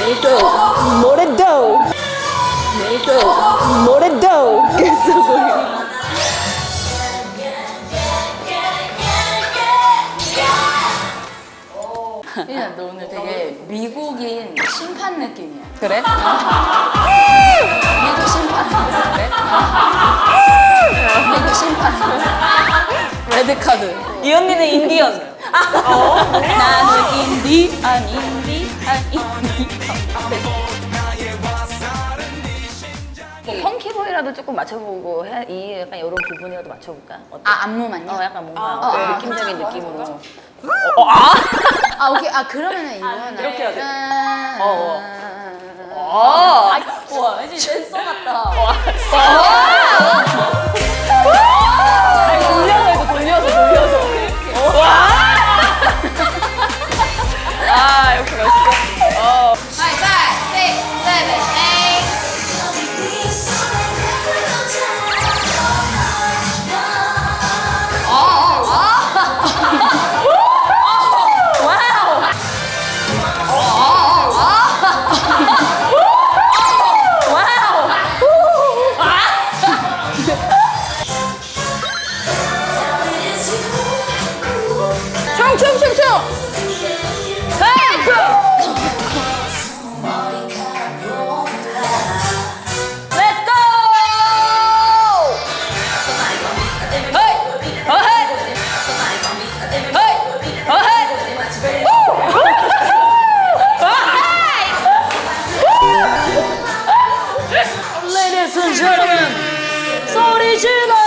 뭐래도 계속 야, 너 오늘 되게 미국인 심판 느낌이야. 그래? 미국 심판. 그래? 미국 심판. 레드카드. 이 언니는 인디언. 나는 인디안. 펑키보이라도 조금 맞춰보고 이 약간 이런 부분이라도 맞춰볼까? 어때? 아, 안무만요? 약간 뭔가 네. 느낌적인 느낌으로. 아, 오케이. 아, 그러면은 이거는 이렇게 해야 돼. 와, 왠지 댄서 같다. 돌려서. 아, 이렇게 멋있어. 5, 6, 7, 8. 춤! Let's go! Ladies and gentlemen, 소리 질러!